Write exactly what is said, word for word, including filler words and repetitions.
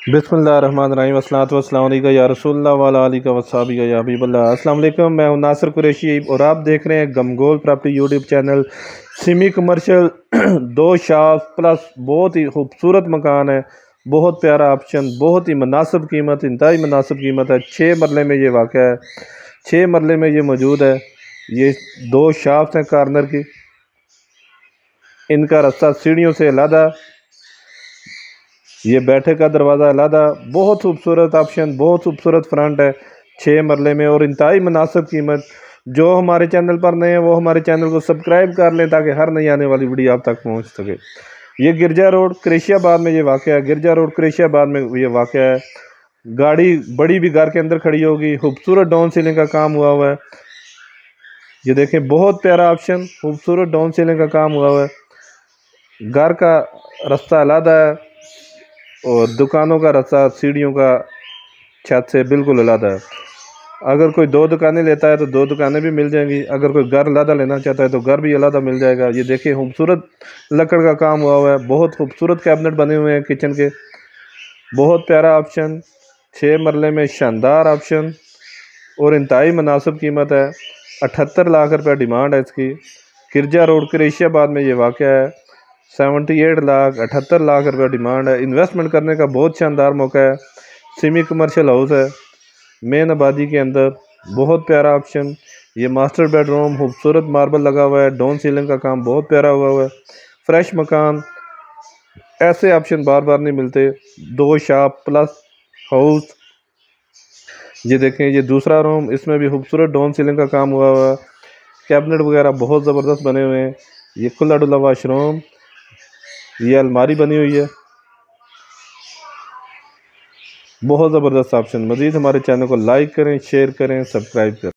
बिस्मिल्लाहिर्रहमानिर्रहीम वस्सलातु वस्सलामु अलैका या रसूलल्लाह व अला आलिका व अस्हाबिका या हबीबल्लाह। अस्सलाम वालेकुम, मैं हूं नासिर कुरैशी और आप देख रहे हैं गमगोल property YouTube channel. Semi commercial दो शाफ प्लस बहुत ही खूबसूरत मकान है, बहुत प्यारा ऑप्शन, बहुत ही मुनासिब कीमत, इंतहाई मुनासिब कीमत है। छः मरले में ये वाक़या है, छः मरले में ये मौजूद है। ये दो शाफ्ट हैं कार्नर की, इनका रास्ता सीढ़ियों से अलग, ये बैठे का दरवाज़ा अलग। बहुत खूबसूरत ऑप्शन, बहुत खूबसूरत फ्रंट है छः मरले में और इंतहाई मुनासिब कीमत। जो हमारे चैनल पर नए हैं वो हमारे चैनल को सब्सक्राइब कर लें ताकि हर नई आने वाली वीडियो आप तक पहुंच सके। ये गिरजा रोड क्रेशियाबाद में ये वाक़या है, गिरजा रोड क्रेशियाबाद में ये वाक़या है। गाड़ी बड़ी भी घर के अंदर खड़ी होगी, खूबसूरत डाउन सीलिंग का काम हुआ हुआ है। ये देखें, बहुत प्यारा ऑप्शन, खूबसूरत डाउन सीलिंग का काम हुआ हुआ है। घर का रास्ता अलग है और दुकानों का रास्ता सीढ़ियों का छत से बिल्कुल अलग है। अगर कोई दो दुकानें लेता है तो दो दुकानें भी मिल जाएंगी, अगर कोई घर अलग लेना चाहता है तो घर भी अलग मिल जाएगा। ये देखिए, खूबसूरत लकड़ का काम हुआ हुआ है, बहुत खूबसूरत कैबिनेट बने हुए हैं किचन के। बहुत प्यारा ऑप्शन, छः मरले में शानदार ऑप्शन और इंतहाई मुनासिब कीमत है। अठहत्तर लाख रुपये डिमांड है इसकी। गिरजा रोड क्रेशियाबाद में ये वाक़या है। सेवेंटी एट लाख अठहत्तर लाख रुपये डिमांड है। इन्वेस्टमेंट करने का बहुत शानदार मौका है। सेमी कमर्शियल हाउस है मेन आबादी के अंदर, बहुत प्यारा ऑप्शन। ये मास्टर बेडरूम, खूबसूरत मार्बल लगा हुआ है, डाउन सीलिंग का काम बहुत प्यारा हुआ हुआ है। फ्रेश मकान, ऐसे ऑप्शन बार बार नहीं मिलते। दो शॉप प्लस हाउस। ये देखें, ये दूसरा रूम, इसमें भी खूबसूरत डाउन सीलिंग का काम हुआ हुआ है। कैबिनेट वगैरह बहुत ज़बरदस्त बने हुए हैं। ये खुला डुला वाशरूम, ये अलमारी बनी हुई है, बहुत ज़बरदस्त ऑप्शन। मज़ीद हमारे चैनल को लाइक करें, शेयर करें, सब्सक्राइब करें।